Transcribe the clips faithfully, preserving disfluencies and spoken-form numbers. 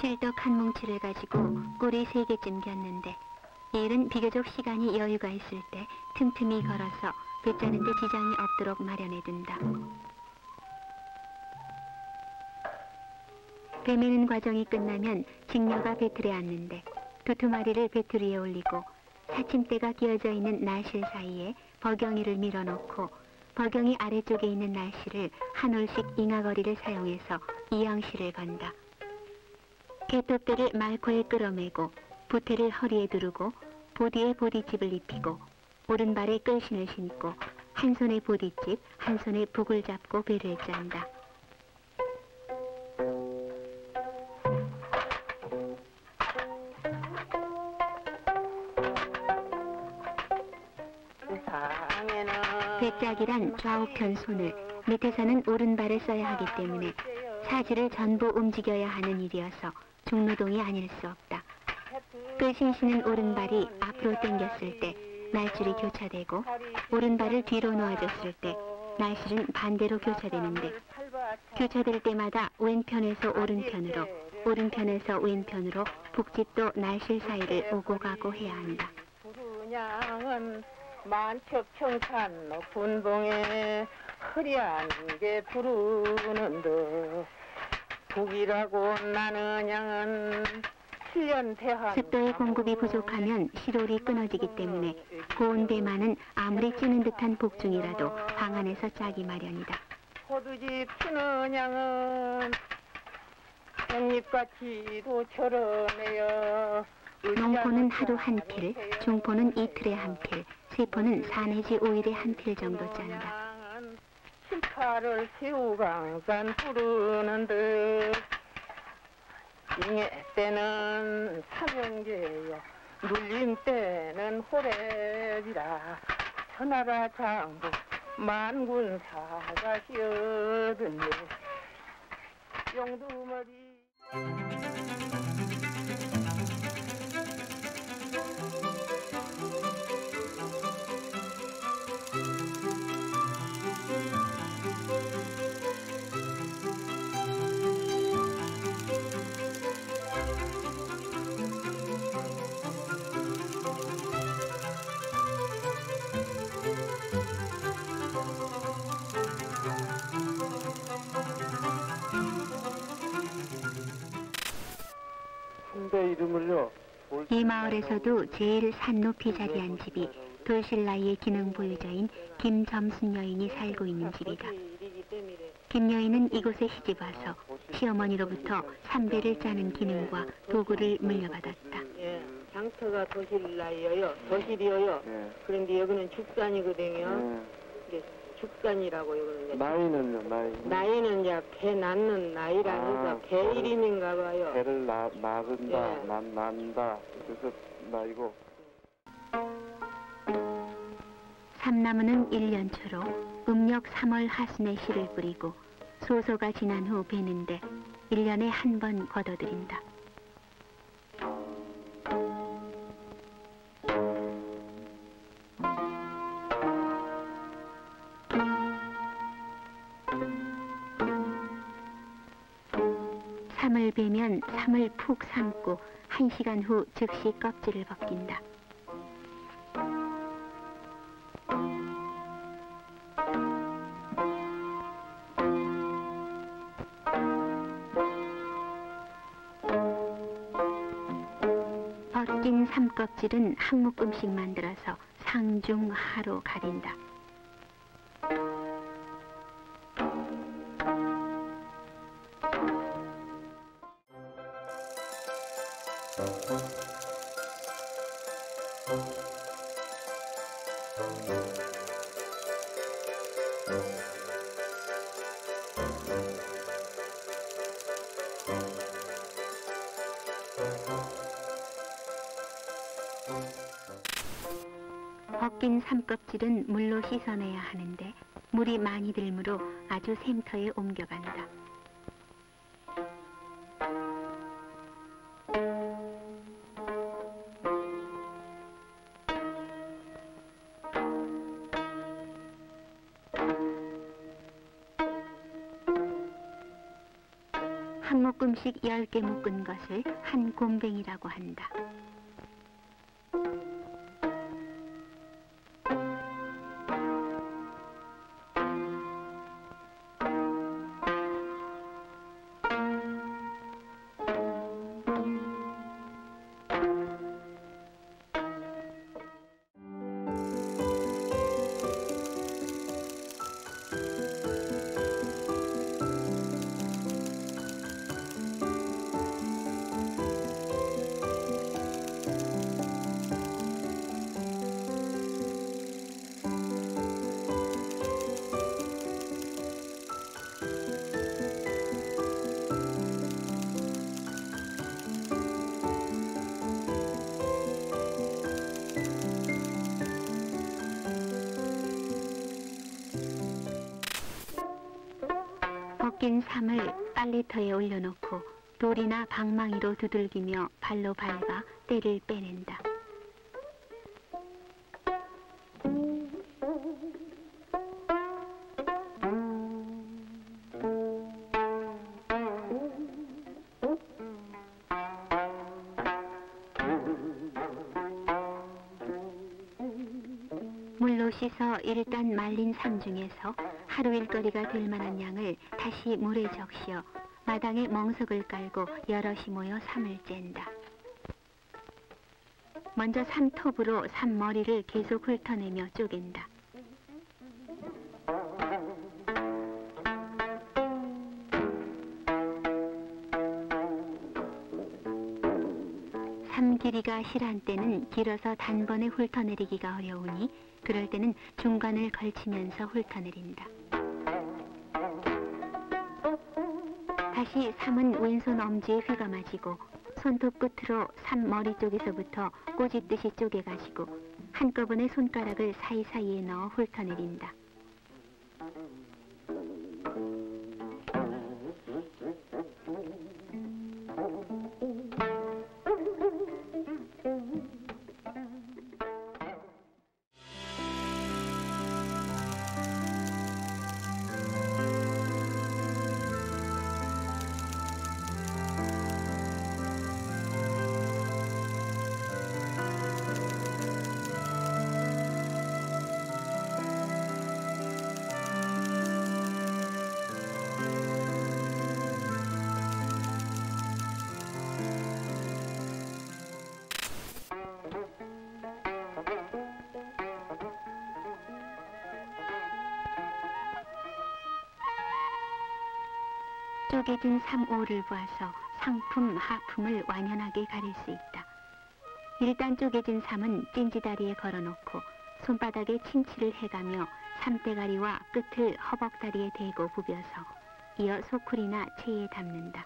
실떡 한 뭉치를 가지고 꼬리 세 개쯤 겼는데 이 일은 비교적 시간이 여유가 있을 때 틈틈이 걸어서 배 짜는 데 지장이 없도록 마련해둔다. 배 매는 과정이 끝나면 직녀가 배틀에 앉는데 두두 마리를 배틀 위에 올리고 사침대가 끼어져 있는 날실 사이에 버경이를 밀어넣고 버경이 아래쪽에 있는 날실을 한 올씩 잉아거리를 사용해서 이양실을 건다. 개토대를 말코에 끌어매고 부태를 허리에 두르고 보디에 보디집을 입히고 오른발에 끌신을 신고 한 손에 보디집, 한 손에 북을 잡고 배를 짠다. 배짝이란 좌우편 손을, 밑에서는 오른발을 써야 하기 때문에 사지를 전부 움직여야 하는 일이어서 중노동이 아닐 수 없다. 끌신 신은 오른발이 앞으로 당겼을 때 날줄이 교차되고 오른발을 뒤로 놓아줬을 때 날실은 반대로 교차되는데 교차될 때마다 왼편에서 오른편으로 오른편에서 왼편으로 북집도 날실 사이를 오고 가고 해야 한다. 만척청산 분봉에 흐리한 게 부르는데 북이라고 나는 양은 칠 년 대한 습도의 공급이 부족하면 시롤이 끊어지기 때문에 고운 배만은 아무리 찌는 듯한 복중이라도 방 안에서 짜기 마련이다. 호두집 피는 양은 백잎같이도 저러네요. 농포는 하루 한 필, 중포는 이틀에 한 필, 세포는 사 내지 오 일에 한 필 정도 짠다. 실파를 새우강산 부르는데 잉해 때는 사명제요 눌림 때는 호래비라 천하라 장부 만군사가 휘어드네 용두머리 이름을요. 이 마을에서도 제일 산 높이 자리한 집이 돌실나이의 기능 보유자인 김점순 여인이 살고 있는 집이다. 김 여인은 이곳에 시집 와서 시어머니로부터 삼배를 짜는 기능과 도구를 물려받았다. 예, 장터가 도실나이여요. 도실이여요. 예. 그런데 여기는 죽산이거든요. 예. 죽산이라고 여기는. 나이는요, 나이. 나이는 이제 개 낳는 나이라면서 아, 개 이름인가 봐요. 개를 낳, 낳은다, 예. 낳, 낳는다. 그래서 나이고. 삼나무는 일 년 초로 음력 삼월 하순에 씨를 뿌리고 소소가 지난 후 베는데 일 년에 한 번 걷어들인다. 삼을 베면 삼을 푹 삶고 한 시간 후 즉시 껍질을 벗긴다. 벗긴 삼껍질은 한 묶음씩 만들어서 상중하로 가린다. 벗긴 삼껍질은 물로 씻어내야 하는데 물이 많이 들므로 아주 샘터에 옮겨간다. 한 두묶음씩 열 개 묶은 것을 한 곰뱅이라고 한다. 벗긴 삼을 빨래터에 올려놓고 돌이나 방망이로 두들기며 발로 밟아 때를 빼낸다. 물로 씻어 일단 말린 삼 중에서 하루 일거리가 될 만한 양을 다시 물에 적시어 마당에 멍석을 깔고 여럿이 모여 삼을 짠다. 먼저 삼톱으로 삼머리를 계속 훑어내며 쪼갠다. 삼 길이가 실한 때는 길어서 단번에 훑어내리기가 어려우니 그럴 때는 중간을 걸치면서 훑어내린다. 다시 삼은 왼손 엄지에 휘감아지고 손톱 끝으로 삼 머리 쪽에서부터 꼬집듯이 쪼개가지고 한꺼번에 손가락을 사이사이에 넣어 훑어내린다. 쪼개진 삼오를 보아서 상품, 하품을 완연하게 가릴 수 있다. 일단 쪼개진 삼은 찜지다리에 걸어놓고 손바닥에 침치를 해가며 삼대가리와 끝을 허벅다리에 대고 부벼서 이어 소쿠리나 체에 담는다.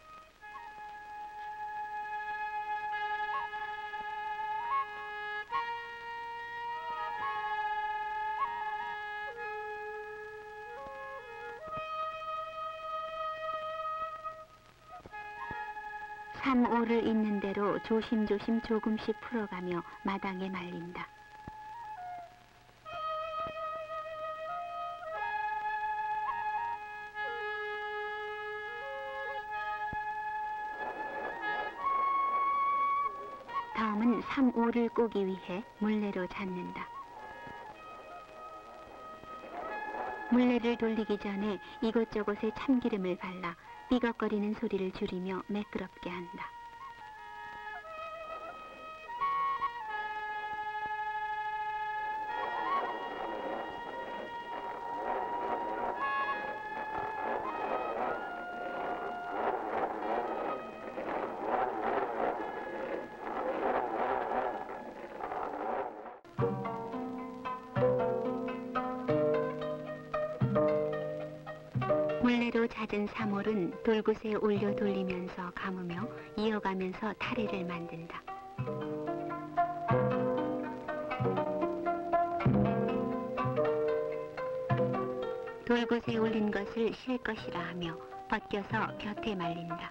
삼오를 있는 대로 조심조심 조금씩 풀어가며 마당에 말린다. 다음은 삼오를 꼬기 위해 물레로 잡는다. 물레를 돌리기 전에 이곳저곳에 참기름을 발라 삐걱거리는 소리를 줄이며 매끄럽게 한다. 물레로 잦은 사몰은 돌굿에 올려 돌리면서 감으며 이어가면서 타래를 만든다. 돌굿에 올린 것을 실 것이라 하며 벗겨서 곁에 말린다.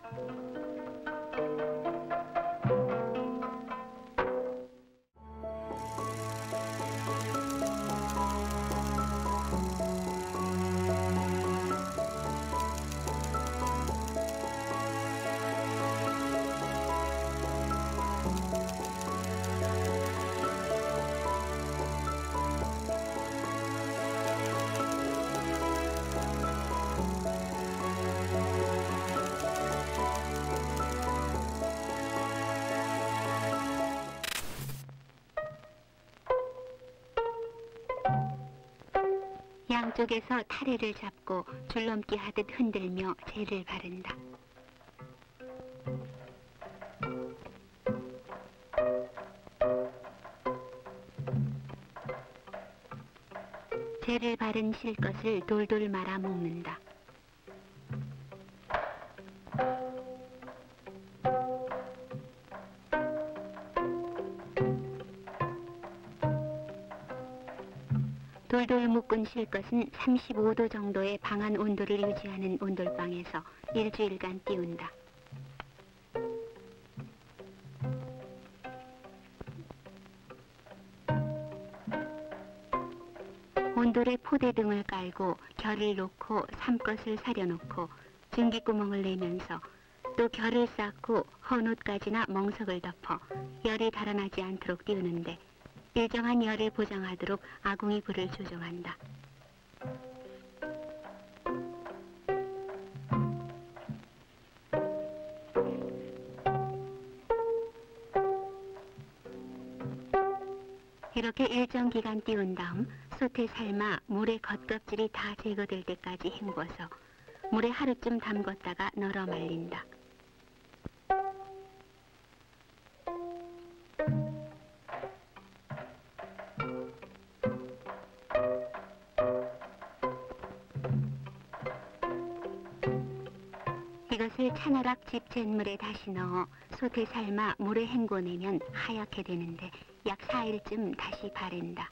양쪽에서 타래를 잡고 줄넘기 하듯 흔들며 재를 바른다. 재를 바른 실것을 돌돌 말아 먹는다. 돌돌 묶은 실것은 삼십오 도 정도의 방한 온도를 유지하는 온돌방에서 일주일간 띄운다. 온돌에 포대 등을 깔고 결을 놓고 삼것을 사려놓고 증기구멍을 내면서 또 결을 쌓고 헌옷까지나 멍석을 덮어 열이 달아나지 않도록 띄우는데 일정한 열을 보장하도록 아궁이 불을 조정한다. 이렇게 일정 기간 띄운 다음 솥에 삶아 물의 겉껍질이 다 제거될 때까지 헹궈서 물에 하루쯤 담궜다가 널어 말린다. 이것을 찬호락 집잿물에 다시 넣어 솥에 삶아 물에 헹궈내면 하얗게 되는데 약 사 일쯤 다시 바른다.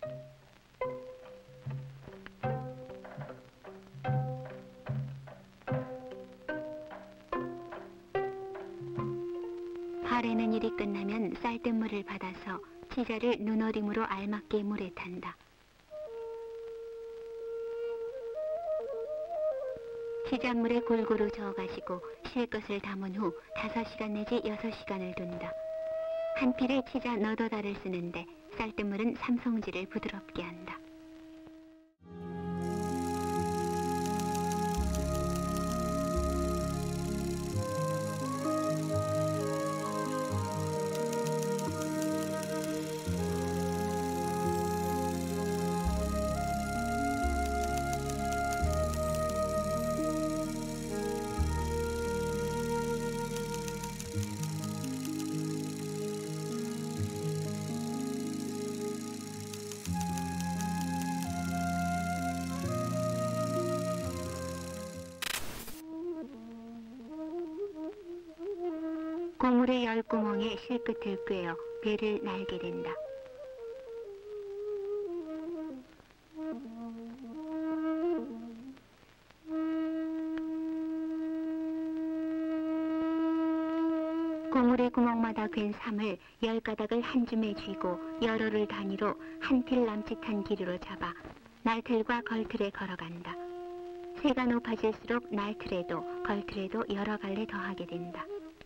바르는 일이 끝나면 쌀뜨물을 받아서 치자를 눈어림으로 알맞게 물에 탄다. 치자물에 골고루 저어가시고 실것을 담은 후 다섯 시간 내지 여섯 시간을 둔다. 한 필에 치자 너도 달을 쓰는데 쌀뜨물은 삼성질을 부드럽게 한다. 고물의 열구멍에 실끝을 꿰어 배를 날게 된다. 고물의 구멍마다 괸 삼을 열 가닥을 한 줌에 쥐고 여러를 단위로 한 필 남짓한 길이로 잡아 날틀과 걸틀에 걸어간다. 새가 높아질수록 날틀에도 걸틀에도 여러 갈래 더하게 된다.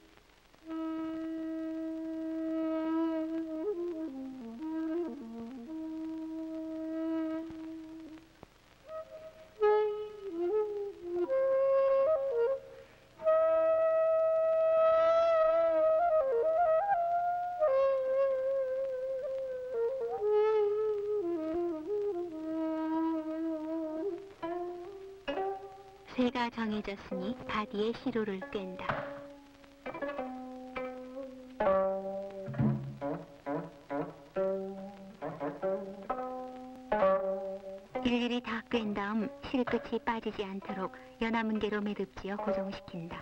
새가 정해졌으니 바디에 시로를 꿰다. 일일이 다 꿰은 다음 실끝이 빠지지 않도록 연화문 개로 매듭지어 고정시킨다.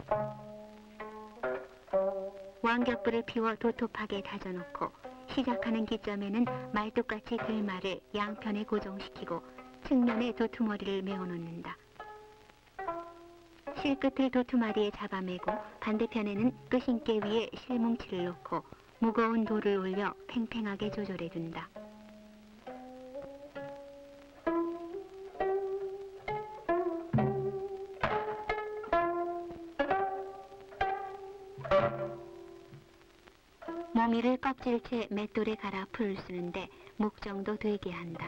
왕격불을 피워 도톱하게 다져놓고 시작하는 기점에는 말뚝같이 들말을 양편에 고정시키고 측면에 도투머리를 메어놓는다. 실끝을 도투마리에 잡아매고 반대편에는 끝인깨 위에 실뭉치를 놓고 무거운 돌을 올려 팽팽하게 조절해둔다. 모미를 껍질째 맷돌에 갈아 풀을 쓰는데 목 정도 되게 한다.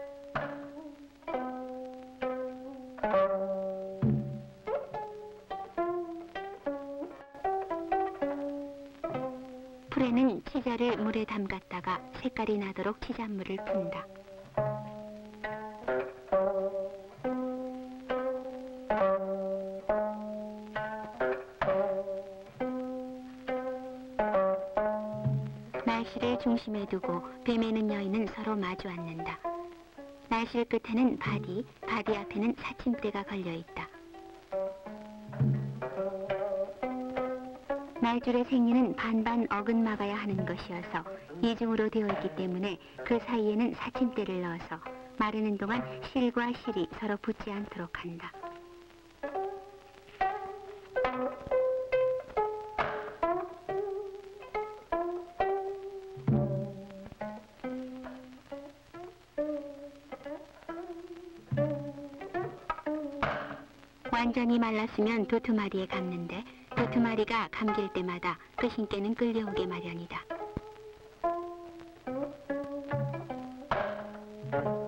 풀에는 치자를 물에 담갔다가 색깔이 나도록 치잣물을 푼다. 중심에 두고 뱀매는 여인은 서로 마주 앉는다. 날실 끝에는 바디, 바디 앞에는 사침대가 걸려있다. 말줄의 생리는 반반 어긋 막아야 하는 것이어서 이중으로 되어 있기 때문에 그 사이에는 사침대를 넣어서 마르는 동안 실과 실이 서로 붙지 않도록 한다. 완전히 말랐으면 도투마리에 감는데 도투마리가 감길 때마다 그 신께는 끌려오게 마련이다.